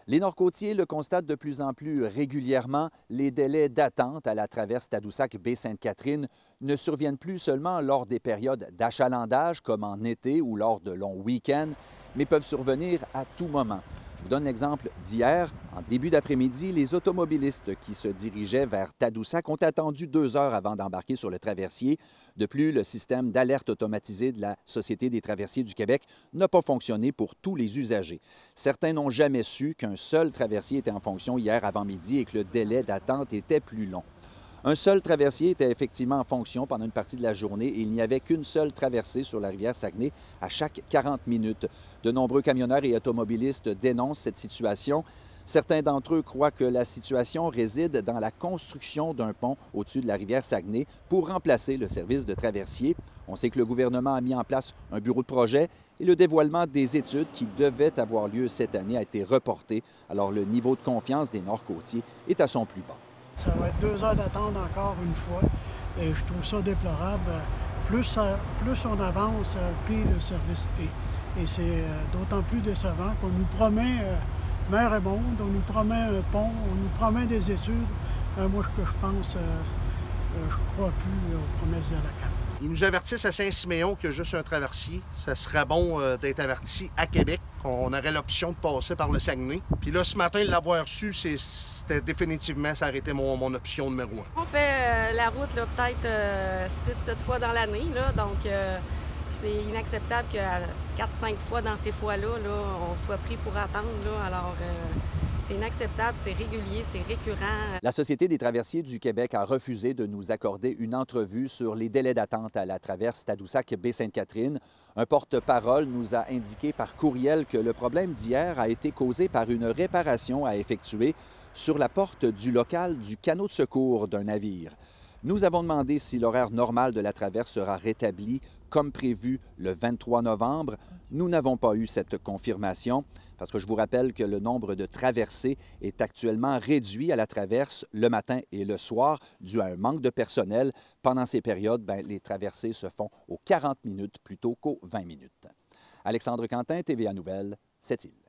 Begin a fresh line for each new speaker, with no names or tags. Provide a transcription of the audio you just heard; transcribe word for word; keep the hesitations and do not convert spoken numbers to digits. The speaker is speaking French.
Les Nord-Côtiers le constatent de plus en plus régulièrement. Les délais d'attente à la traverse Tadoussac-Baie-Sainte-Catherine ne surviennent plus seulement lors des périodes d'achalandage, comme en été ou lors de longs week-ends, mais peuvent survenir à tout moment. Je vous donne l'exemple d'hier. En début d'après-midi, les automobilistes qui se dirigeaient vers Tadoussac ont attendu deux heures avant d'embarquer sur le traversier. De plus, le système d'alerte automatisé de la Société des traversiers du Québec n'a pas fonctionné pour tous les usagers. Certains n'ont jamais su qu'un seul traversier était en fonction hier avant-midi et que le délai d'attente était plus long. Un seul traversier était effectivement en fonction pendant une partie de la journée et il n'y avait qu'une seule traversée sur la rivière Saguenay à chaque quarante minutes. De nombreux camionneurs et automobilistes dénoncent cette situation. Certains d'entre eux croient que la situation réside dans la construction d'un pont au-dessus de la rivière Saguenay pour remplacer le service de traversier. On sait que le gouvernement a mis en place un bureau de projet et le dévoilement des études qui devaient avoir lieu cette année a été reporté. Alors le niveau de confiance des Nord-Côtiers est à son plus bas.
Ça va être deux heures d'attente encore une fois et je trouve ça déplorable. Plus, ça, plus on avance, pire le service est. Et c'est d'autant plus décevant qu'on nous promet euh, mer et monde, on nous promet un pont, on nous promet des études. Euh, moi, ce que je pense, euh, euh, je ne crois plus aux promesses de la C A Q.
Ils nous avertissent à Saint-Siméon qu'il y a juste un traversier. Ça serait bon euh, d'être averti à Québec, qu'on aurait l'option de passer par le Saguenay. Puis là, ce matin, l'avoir su, c'était définitivement, ça aurait été mon, mon option numéro un.
On fait euh, la route peut-être euh, six sept fois dans l'année, donc euh, c'est inacceptable qu'à quatre cinq fois dans ces fois-là, là, on soit pris pour attendre. Là, alors, euh, c'est inacceptable, c'est régulier, c'est récurrent.
La Société des traversiers du Québec a refusé de nous accorder une entrevue sur les délais d'attente à la traverse Tadoussac-Baie-Sainte-Catherine. Un porte-parole nous a indiqué par courriel que le problème d'hier a été causé par une réparation à effectuer sur la porte du local du canot de secours d'un navire. Nous avons demandé si l'horaire normal de la traverse sera rétabli comme prévu le vingt-trois novembre. Nous n'avons pas eu cette confirmation parce que je vous rappelle que le nombre de traversées est actuellement réduit à la traverse le matin et le soir dû à un manque de personnel. Pendant ces périodes, bien, les traversées se font aux quarante minutes plutôt qu'aux vingt minutes. Alexandre Quentin, T V A Nouvelles, Sept-Îles.